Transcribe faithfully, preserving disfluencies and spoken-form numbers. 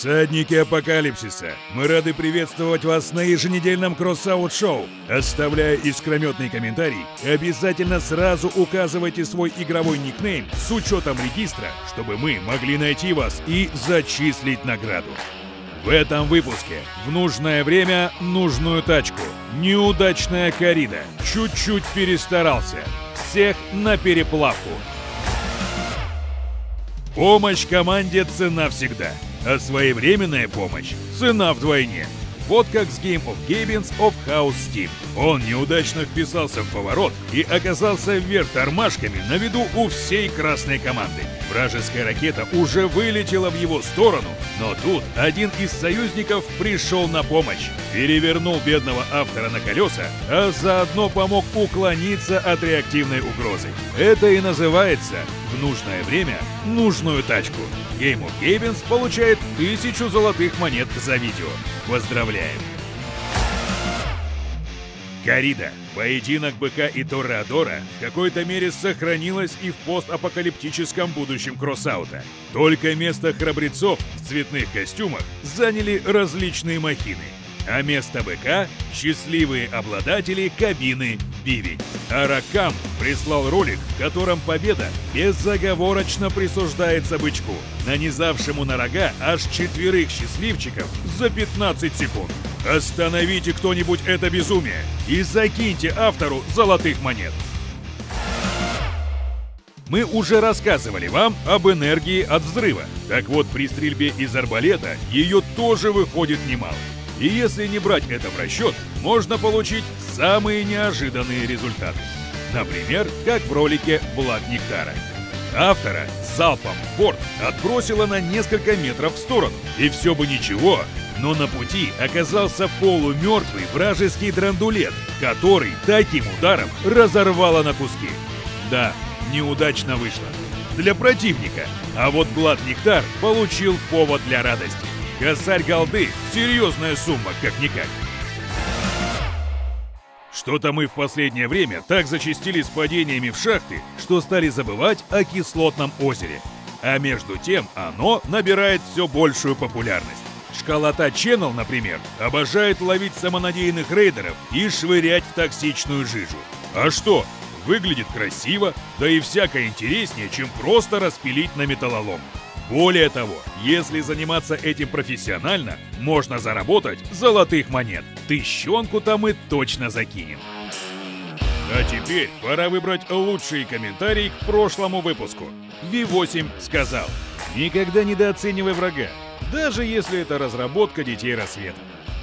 Всадники Апокалипсиса, мы рады приветствовать вас на еженедельном кросс-аут-шоу. Оставляя искрометный комментарий, обязательно сразу указывайте свой игровой никнейм с учетом регистра, чтобы мы могли найти вас и зачислить награду. В этом выпуске в нужное время нужную тачку. Неудачная коррида. Чуть-чуть перестарался. Всех на переплавку. Помощь команде цена всегда, а своевременная помощь цена вдвойне. Вот как с Game of Games of House Steam. Он неудачно вписался в поворот и оказался вверх тормашками на виду у всей красной команды. Вражеская ракета уже вылетела в его сторону, но тут один из союзников пришел на помощь, перевернул бедного автора на колеса, а заодно помог уклониться от реактивной угрозы. Это и называется в нужное время нужную тачку. Game of Games получает тысячу золотых монет за видео. Поздравляем! Коррида. Поединок быка и Тореадора в какой-то мере сохранилась и в постапокалиптическом будущем кроссаута. Только место храбрецов в цветных костюмах заняли различные махины, а место быка — счастливые обладатели кабины Бивень. Аракам прислал ролик, в котором победа безоговорочно присуждается бычку, нанизавшему на рога аж четверых счастливчиков за пятнадцать секунд. Остановите кто-нибудь это безумие и закиньте автору золотых монет. Мы уже рассказывали вам об энергии от взрыва. Так вот, при стрельбе из арбалета ее тоже выходит немало. И если не брать это в расчет, можно получить самые неожиданные результаты. Например, как в ролике «Благ Нектара». Автора залпом в борт отбросило на несколько метров в сторону. И все бы ничего, но на пути оказался полумертвый вражеский драндулет, который таким ударом разорвало на куски. Да, неудачно вышло. Для противника. А вот Благ Нектар получил повод для радости. Косарь голды — серьезная сумма, как-никак. Что-то мы в последнее время так зачастили с падениями в шахты, что стали забывать о кислотном озере. А между тем оно набирает все большую популярность. Школота Channel, например, обожает ловить самонадеянных рейдеров и швырять в токсичную жижу. А что? Выглядит красиво, да и всяко интереснее, чем просто распилить на металлолом. Более того, если заниматься этим профессионально, можно заработать золотых монет. Тыщенку-то мы точно закинем. А теперь пора выбрать лучшие комментарии к прошлому выпуску. ви восемь сказал: никогда недооценивай врага, даже если это разработка Детей Рассвета.